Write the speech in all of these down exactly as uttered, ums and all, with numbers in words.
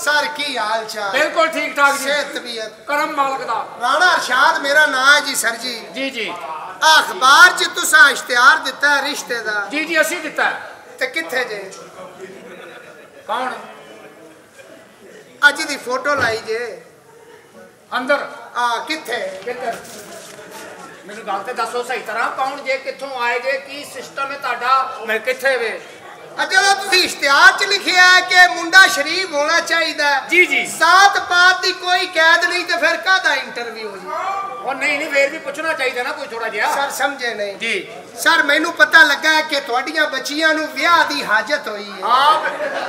Sir की हाल चाल? बिल्कुल ठीक ठाक जी। सेहत तबीयत करम मालक दा। राणा अरशाद मेरा नाम है जी। सर जी जी जी अखबार च तुसा इश्तिहार दिता है रिश्ते दा? जी जी असी दिता है। ते किथे जे? कौन? अज दी फोटो लाई जे अंदर। आ किथे? किधर? मैनू गल ते दसो सही तरह कौन जे किथों आए जे की सिस्टम है तुहाडा? मैं किथे वे? जो तुसी इश्तिहार च लिखिया है कि मुंडा शरीफ होना चाहिए जी जी सात पात की कोई कैद नहीं तो फिर कादा इंटरव्यू जी? और नहीं नहीं फिर भी पूछना चाहिए ना कोई थोड़ा जिहा। सर समझे नहीं जी सर मैनू पता लगा है कि तुहाडियां बच्चियां नू विआह दी हाजत हुई है। आप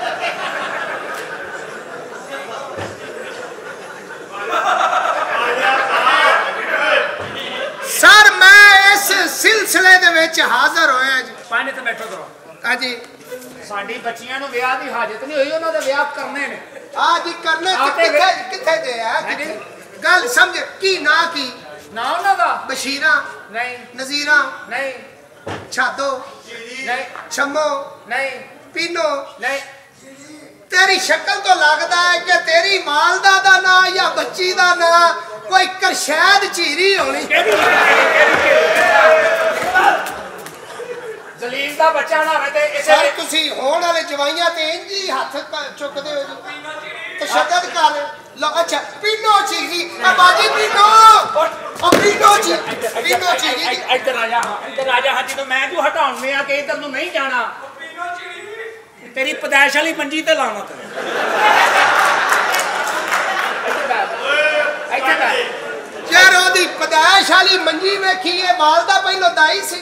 सर मैं इस सिलसिले दे विच हाजिर होया जी। पानी ते बैठो करो। हाँ जी साडी बच्चियां नू विआह दी हाजत नहीं हुई उन्हां दे विआह करने ने। हाँ जी करने आते किथे किथे दे है किथे? गल समझ की ना की ना उन्हां दा बशीरा नहीं नजीरा नहीं छादो नहीं छमो नहीं पीनो नहीं। तेरी शक्ल तो लगता है कि तेरी मालदा दा ना या बच्ची दा ना कोई करशैद चीरी होनी। जलील दा बच्चा ना होवे ते सर तुसी होण वाले जवाइयां ते इंज ही हाथ चुकदे हो जी तशद्दुद कर लो। अच्छा पीनो चीरी आ बाजी पीनो ओ पीनो ची पीनो चीरी इधर आ जा इधर आ जा। हां जी तो मैं क्यों हटाउणे आ के इधर नु नहीं जाना? तेरी पैदाइश वाली मंजी ते लानत यार ओदी पैदाइश वाली मंजी वेखी है मालदा पहलो दाई सी।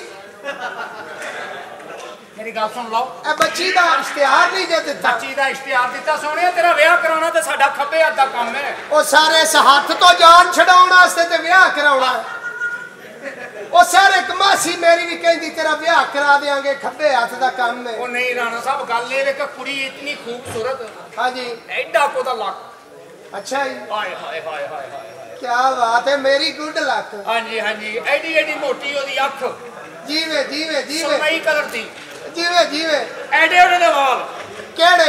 मेरी गल सुन लो ए बच्ची दा इश्तिहार नहीं जे दिता? बच्ची दा इश्तिहार दिता सोहणिया तेरा विआह कराउणा ते साडा खब्बे हत्थ दा काम है। ओ सारे इस हाथ तो जान छडाउण वास्ते ते विआह कराउणा है। ओ सर एक मासी मेरी भी कहंदी तेरा विआह करा देंगे खब्बे हाथ दा काम है। ओ नहीं राणा साहब गल ए कि कुड़ी इतनी खूबसूरत। हां जी एडा कोदा लक। अच्छा जी हाय हाय हाय हाय हाय क्या बात है मेरी गुड लक। हां जी हां जी एडी एडी मोटी ओदी अख जीवे जीवे जीवे सुरमई कलर दी जीवे जीवे एडे ओडे दे वाल केड़े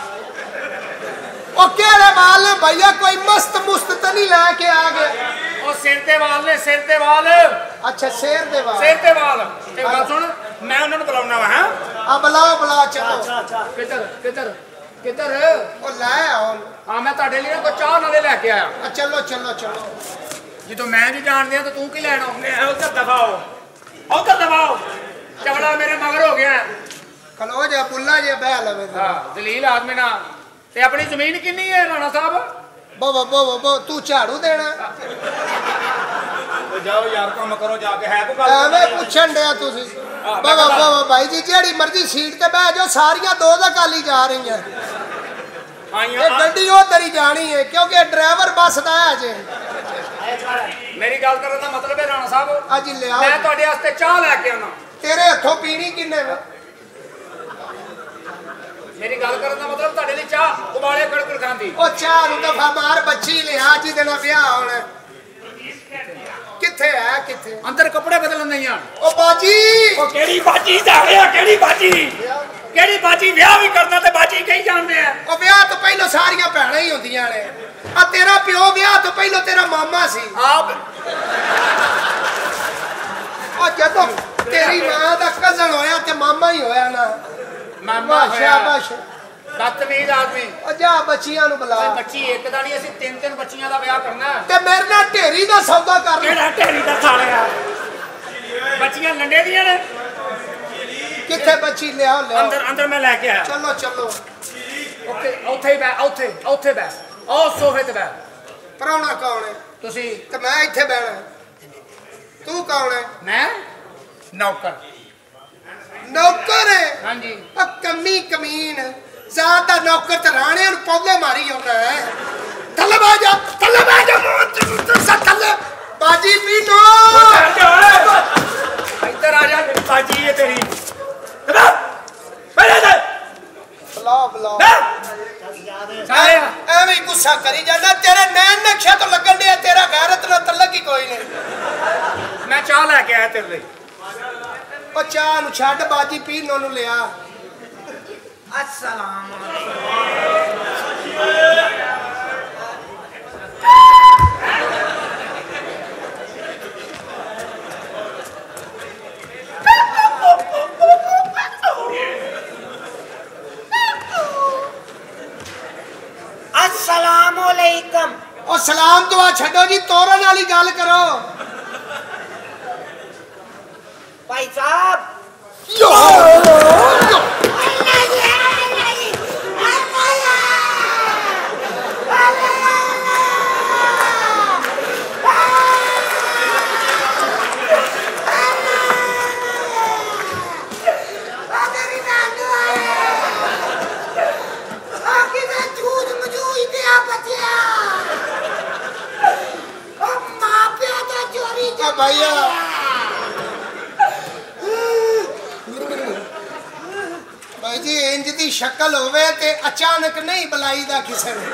ओ केड़े वाल ने भैया कोई मस्त मुस्त तो नहीं लेके आ गए? ओ सिर ते वाल ने सिर ते वाल। अच्छा सिर दे वाल सिर ते वाल ते गल सुन मैं उन्हां नु बुलाउणा वा। हां आ बुलाओ बुलाओ चलो। किधर किधर किधर? ओ ले आओ। हां मैं ਤੁਹਾਡੇ ਲਈ ਕੋਈ ਚਾਹ ਨਾਲੇ ਲੈ ਕੇ ਆਇਆ। चलो चलो चलो ਜਦੋਂ ਮੈਂ ਜੀ ਜਾਣਦੇ ਆ ਤਾਂ ਤੂੰ ਕੀ ਲੈਣਾ? ਉਧਰ ਦਬਾਓ ਉਧਰ ਦਬਾਓ ਚਵੜਾ ਮੇਰੇ ਮਗਰ ਹੋ ਗਿਆ। खलो जा बुल्ला जे बह लवे। हां दलील आदमी ना ते अपनी जमीन कितनी है राणा साहब? बो बो बो बो तू झाड़ू देना? जाओ यार काम करो जाके है को गल एवें पूछण दे तुसी। बो बो भाई जी जेड़ी मर्जी सीट ते बैठ जाओ सारियां दो दा काली जा रही हैं। ये गड्डी उधर ही जानी है क्योंकि ड्राइवर बस दा है जे। मेरी गल करने दा मतलब है राणा साहब आज ले आओ मैं ਤੁਹਾਡੇ ਵਾਸਤੇ ਚਾਹ ਲੈ ਕੇ ਆਉਣਾ। तेरे हथों पीनी किन्ने वे? मेरी गल करने दा मतलब ਤੁਹਾਡੇ ਲਈ ਚਾਹ ਉਬਾਲੇ ਕੜਕੜ ਖਾਂਦੀ। ओ चार दफा मार बच्ची ले आज दे ना ब्याह होना किथे है किथे? अंदर कपड़े बदलन नहीं आन। ओ बाजी ओ केड़ी बाजी जा गया केड़ी बाजी केड़ी बाजी ब्याह भी करना ते बाजी कहीं जानदे हैं। ओ ब्याह तो पहलो सारियां भैणां ही होंदियां ने। आ तेरा प्यो ब्याह तो पहलो तेरा मामा सी। आप ओ जदों तेरी मां दा कजन होया ते मामा ही होया ना। मामा शाबाश बदतमीज आदमी। ओ जा बच्चियां नु बुला। बच्ची एक दा नहीं ਅਸੀਂ ਤਿੰਨ ਤਿੰਨ ਬੱਚੀਆਂ ਦਾ ਵਿਆਹ ਕਰਨਾ ਹੈ। ते मेरे नाल ढेरी दा सौदा कर। ਕਿਹੜਾ ਢੇਰੀ ਦਾ ਸਾਲਿਆ? ਬੱਚੀਆਂ ਲੰਡੇ ਦੀਆਂ ਨੇ। किथे बच्ची ले आओ ले आओ। अंदर अंदर मैं लेके आया। चलो चलो ओके ओथे ही बैठ ओथे ओथे बैठ ओ सोफे ते बैठ। पराउणा कौन है? तुसी ते मैं इत्थे बैठा। तू कौन है? मैं नौकर। नौकर है? हां जी। ओ कमी कमीन ज्यादा नौकर ते राणे नु पौधे मारी होना है। थल्ले बैठ जा थल्ले बैठ जा तू सा थल्ले बाजी पीनो इधर आ जा बाजी ये तेरी बैठ जा बुलाओ बुलाओ सारे एवें ही गुस्सा करी जाना। तेरे नैन नक्शा तो लगन दे तेरा गैरत ना तलक ही कोई नहीं। मैं चाह लेके आया तेरे लिए। ओ चाह नु छड्ड बाजी पीनो नु लिया। अस्सलाम वालेकुम। सलाम दुआ छड्डो जी, तोरन वाली गल करो। भाई साहब भैया भाई जी इंज दी शक्ल होवे ते अचानक नहीं बुलाई दा किसे ने।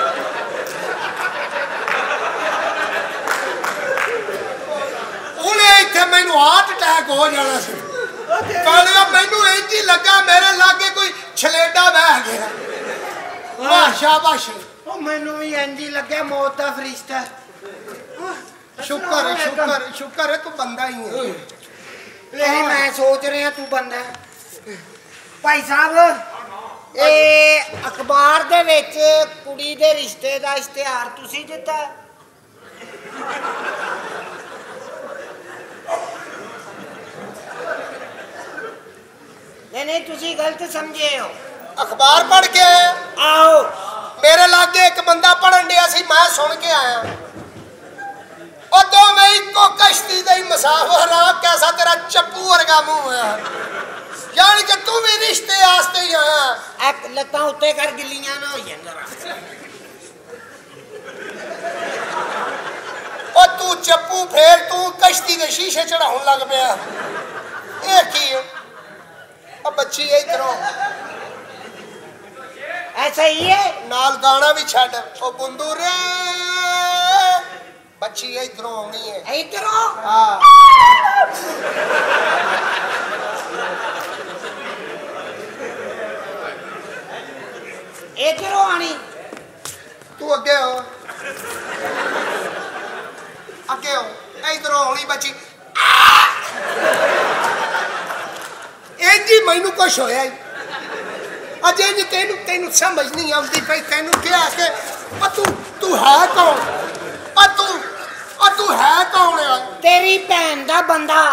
उन्हें इत्थे मैनू हार्ट अटैक हो जाना सी। कहने मैनू इंज ही लगा मेरे लागे कोई छलेडा बह गया। वाह शाबाश। ओ मैनू भी इंज ही लगे मौत दा फरिश्ता। शुक्र है शुक्र शुक्र है तू बंदा ही है। नहीं मैं सोच रहा तू बंदा है। भाई साहब ए अखबार दे विच कुड़ी दे रिश्ते दा इश्तिहार तुसी दिता। नहीं नहीं तुसी गलत समझे हो। अखबार पढ़ के आओ मेरे लागे एक बंदा पढ़न दिया सी, मैं सुन के आया। और दो मैं इको कश्ती दे मुसाफिर रहा, कैसा तेरा चप्पू वर्गा मुंह है। यानी कि तू भी रिश्ते आस्ते ही आया। एक लत्ता उत्ते कर गिल्लियां ना हो जरा। और तू चप्पू फेर तू कश्ती दे शीशे चढ़ाउन लग पिया। ये की है? अब बच्ची इधरों ऐसा ही है नाल गाना भी छड़। ओ बुंदू रे बच्ची इधरों आनी है। इधरों हाँ इधरों आनी। तू अगे हो अगे हो इधरों आनी बच्ची। इंज ही मैनू कुछ होया अजे जी तेनू तेनू समझ नहीं आती पई। तेनू क्या के तू तू है कौन? तू तू है कौन है? तेरी भैन दा बंदा।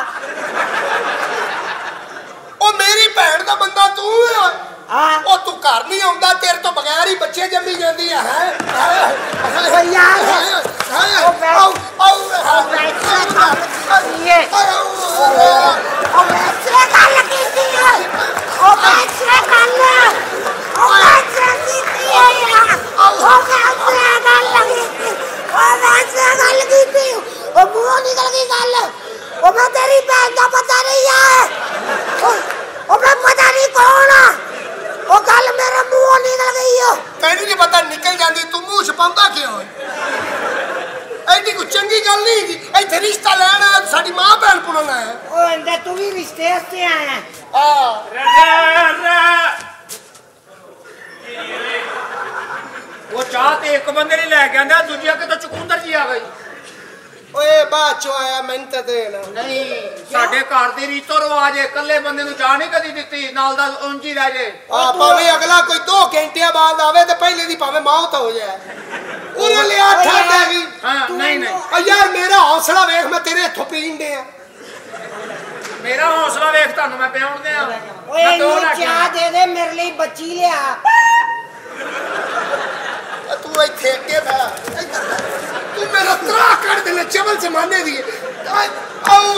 ओ मेरी भैन दा बंदा तू है? हाँ ओ तू घर नहीं आउंदा, तेरे तो बगैर ही बच्चे जम्मी जांदी है। ओ यार ओ बैठ ओ बैठ ये ओ बैठ गल कीती है। ओ बैठ गल ओ बैठ कीती है यार। ओ बैठ गल कीती ओ बैठ गल कीती ओ मुंह निकल गई गल। ओ मैं तेरी बहन दा पता नहीं है। ओ मैं पता नहीं कौन है। ओ गल मेरे मुंह निकल गई है। तेनू नहीं पता निकल जाती तू मुंह छपाउंदा क्यों? ऐडी कोई चंगी गल नहीं थी। इत्थे रिश्ता लेना साडी मां भैन पुणना है। ओ अंदर तू भी रिश्ते हस्ते आया है। हां वो चाह ते एक बंदे ने ले के आंदा, दूजिया के तो चुकुंदर जी आ गई। ओए बाद चो आया मैंने ते देना नहीं साडे घर दी रीतो रिवाज है, कल्ले बंदे नूं चाह नहीं कदी दित्ती, नाल दा उंज ही रह जे। हां भावे अगला कोई दो घंटे बाद आवे ते पहले दी भावे मौत हो जाए। उन्हें लिया ठाडा भी। हां नहीं नहीं ओ यार मेरा हौसला देख, मैं तेरे हथों पीन दे। मेरा हौसला देख तानू मैं पियाउण दे। ओए ये चाह दे दे मेरे लिए बच्ची लिया। तू इत्थे अगे बैठ। तू मेरा त्रा कर देने चवल जमाने दी। आओ